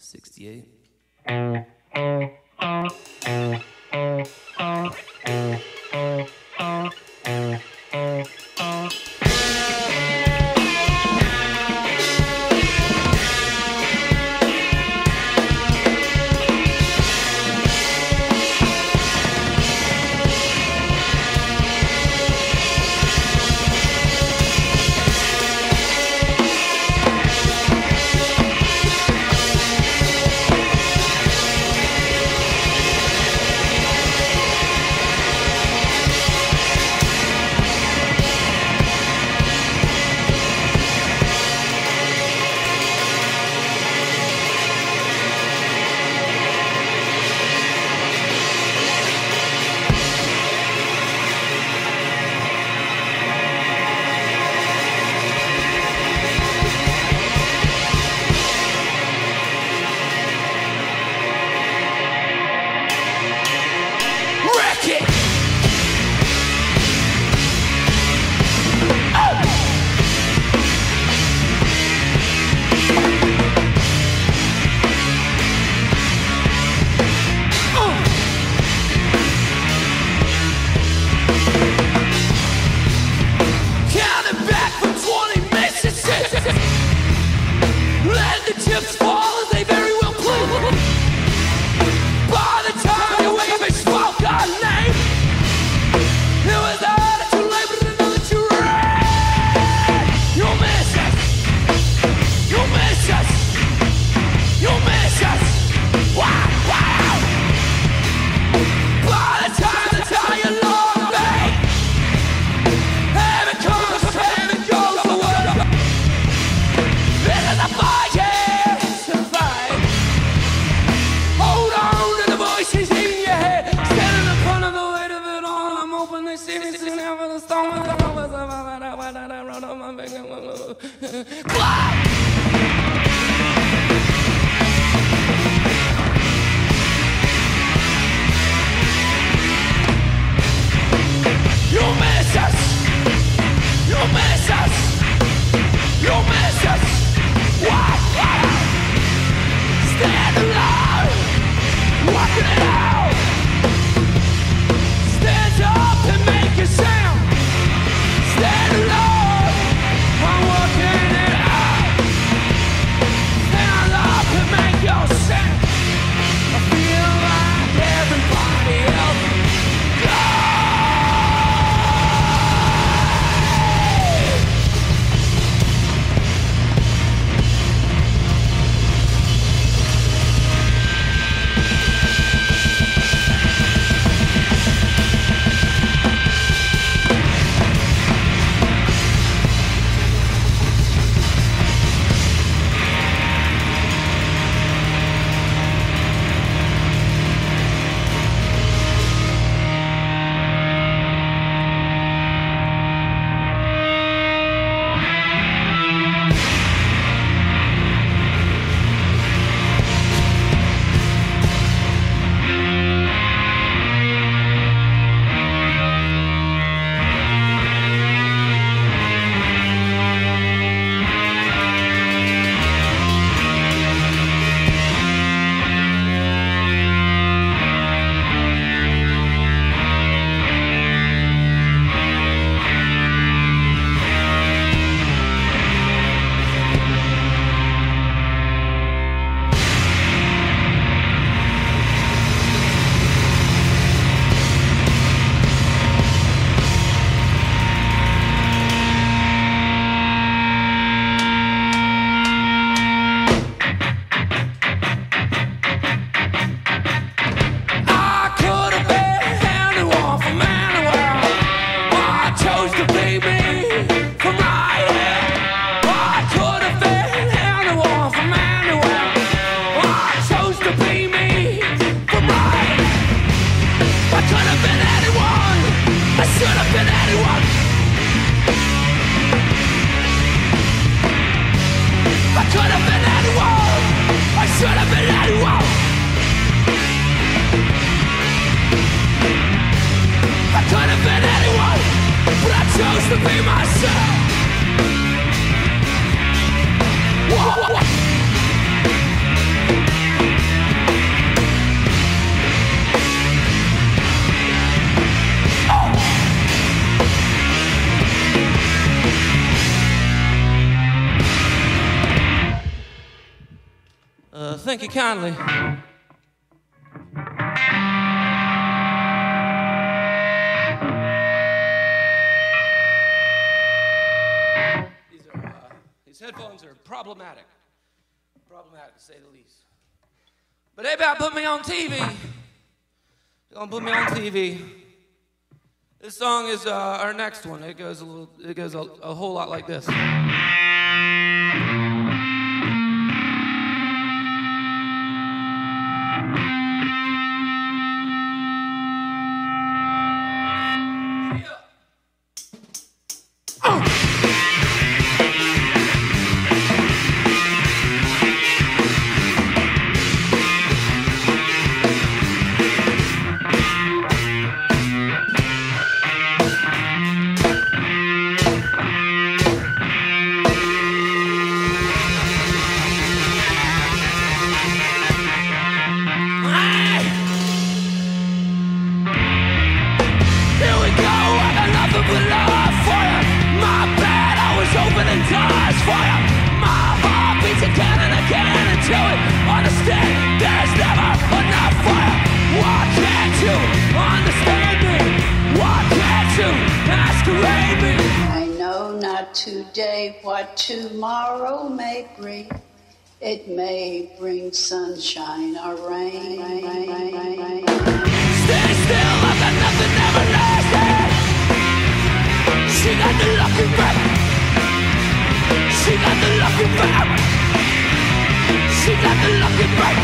68. thank you kindly. These headphones are problematic to say the least. But they about put me on TV. They're gonna put me on TV. This song is our next one. It goes a whole lot like this. Today, what tomorrow may bring, it may bring sunshine or rain. Stay still, I've got nothing everlasting. She got the lucky back. She got the lucky back. She got the lucky back.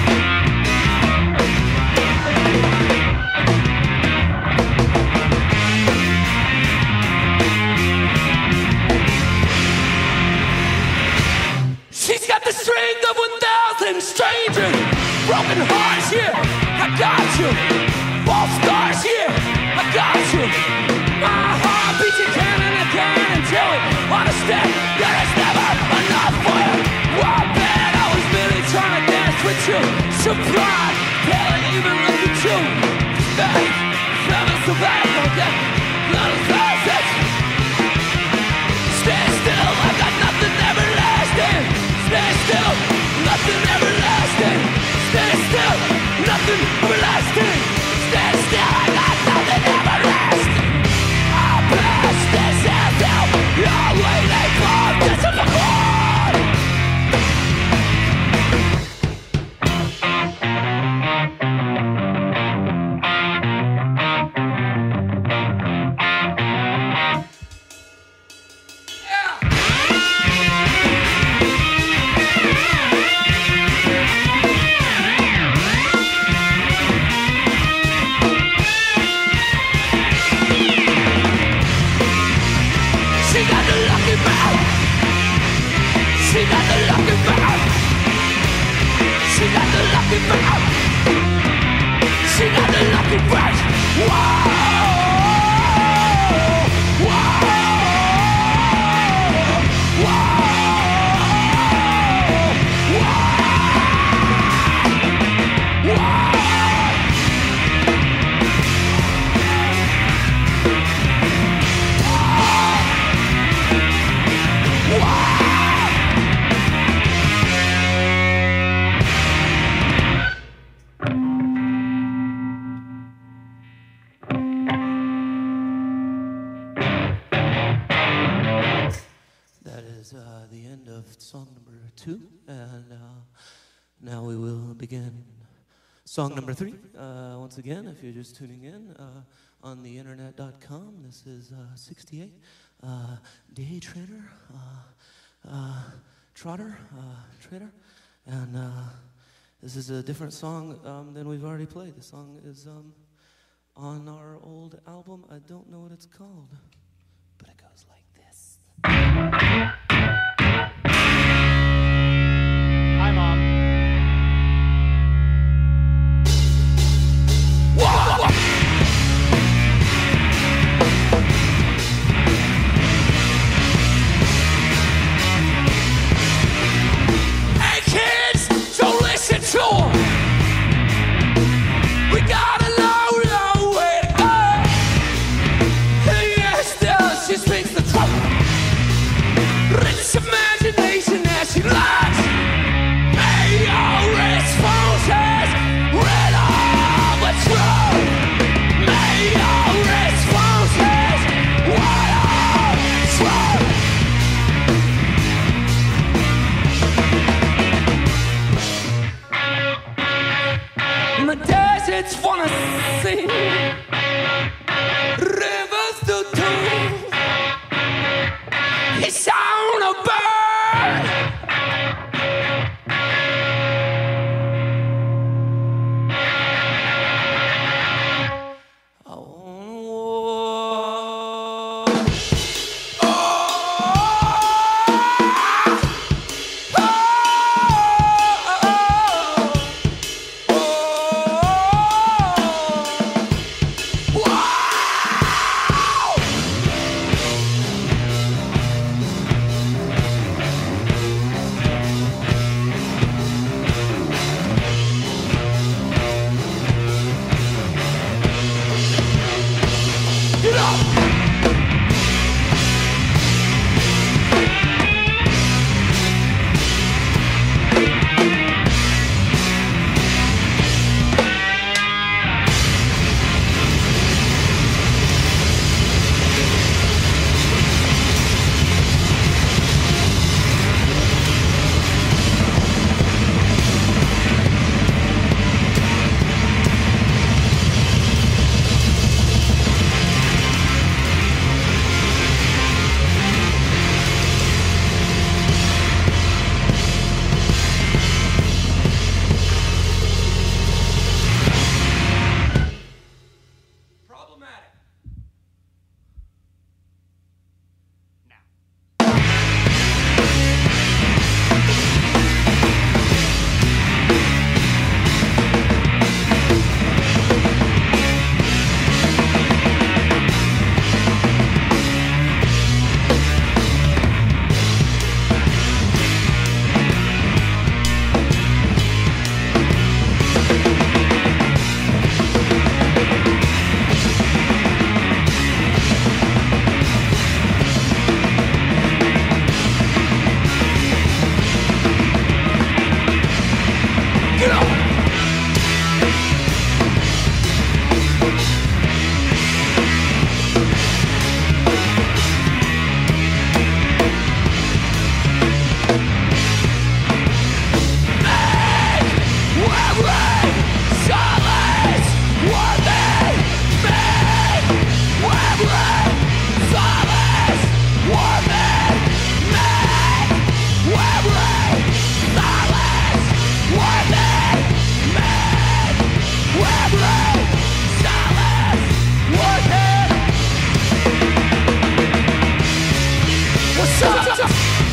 She's got the strength of 1,000 strangers. Broken hearts, yeah, I got you. False stars, yeah, I got you. My heart beats again and again until it understands that it's never enough for you. Well, man, I was really trying to dance with you. Surprise, can't even look at you. Space, feeling so bad, okay? Little faces. Stay still, I got nothing everlasting. Stay still, nothing everlasting. Stay still, nothing everlasting. Stay still, I got nothing everlasting. I'll pass this out now. You're waiting for this of the court. She got the lucky bag. She got the lucky bag. She got the lucky bag. Whoa, whoa, whoa, whoa, whoa. The end of song number 2, and now we will begin song number 3. Once again, if you're just tuning in on the internet.com, this is 68 Day Trader, Trotter, Trader, and this is a different song than we've already played. The song is on our old album. I don't know what it's called, but it goes like this. Hi, Mom. Hey, kids, don't listen to 'em. We got a long, long way to go. Hey, yeah, still she speaks the truth. kids wanna sing. Rivers do too. It's on a bird. I wanna walk. Get up! Problematic. Get up! What's up?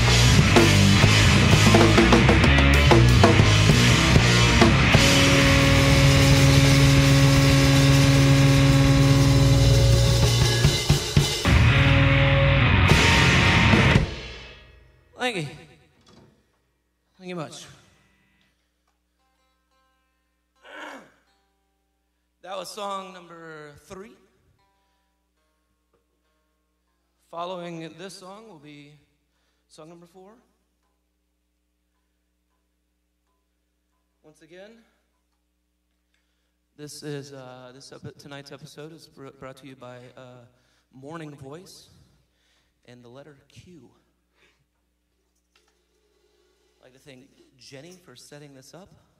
Thank you. Thank you much. That was song number 3. Following this song will be song number 4. Once again, this is tonight's episode is brought to you by Morning Voice and the letter Q. I'd like to thank Jenny for setting this up.